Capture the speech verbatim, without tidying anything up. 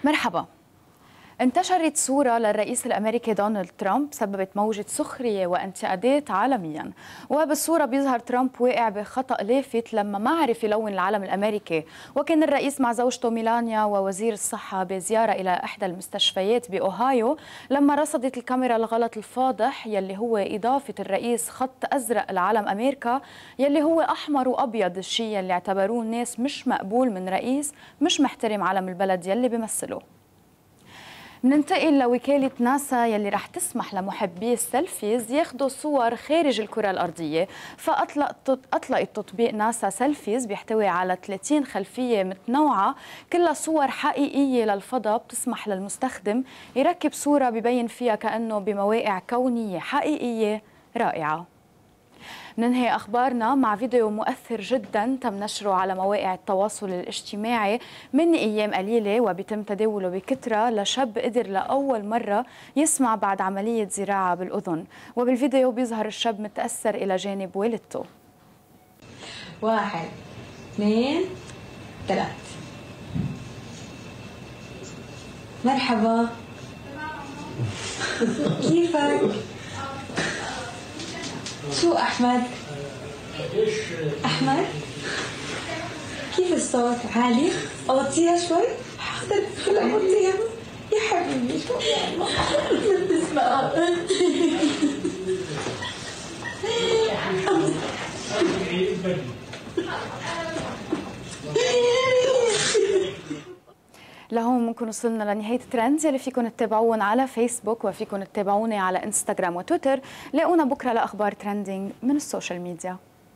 مرحبا. انتشرت صورة للرئيس الأمريكي دونالد ترامب سببت موجة سخرية وانتقادات عالميا، وبالصورة بيظهر ترامب واقع بخطأ لافت لما ما عرف يلون العلم الأمريكي، وكان الرئيس مع زوجته ميلانيا ووزير الصحة بزيارة إلى إحدى المستشفيات بأوهايو لما رصدت الكاميرا الغلط الفاضح يلي هو إضافة الرئيس خط أزرق لعلم أمريكا يلي هو أحمر وأبيض، الشيء يلي اعتبروه الناس مش مقبول من رئيس مش محترم علم البلد يلي بيمثله. ننتقل لوكالة ناسا يلي رح تسمح لمحبي السيلفيز ياخدوا صور خارج الكرة الأرضية، فأطلقت أطلقت تطبيق ناسا سيلفيز بيحتوي على ثلاثين خلفية متنوعة كلها صور حقيقية للفضاء، بتسمح للمستخدم يركب صورة ببين فيها كأنه بمواقع كونية حقيقية رائعة. ننهي أخبارنا مع فيديو مؤثر جدا تم نشره على مواقع التواصل الاجتماعي من أيام قليلة وبيتم تداوله بكثرة لشاب قدر لأول مرة يسمع بعد عملية زراعة بالأذن، وبالفيديو بيظهر الشاب متأثر إلى جانب والدته. واحد اثنين ثلاث. مرحبا، كيفك؟ شو أحمد؟ أحمد؟ كيف الصوت؟ عالي؟ أوطيها شوي؟ حاضر هلا أوطيها يا حبيبي. شو ما بتسمع؟ لهون ممكن وصلنا لنهاية ترندز يلي فيكم تتابعون على فيسبوك وفيكم تتابعوني على انستغرام وتويتر. لاقونا بكرة لأخبار ترندينج من السوشيال ميديا.